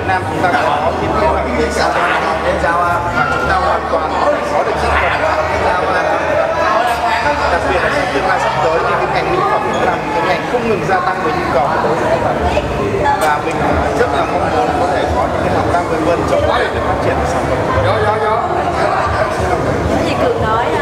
Nam chúng ta có những cái loại cây sao và chúng ta hoàn toàn có được sản phẩm đặc biệt là trong tương lai sắp tới thì cái ngành mỹ phẩm cũng là một cái ngành không ngừng gia tăng với nhu cầu của đối với và mình rất là mong muốn có thể có những cái hợp tác với Vân trong quá trình phát triển sản phẩm. Những gì Cường nói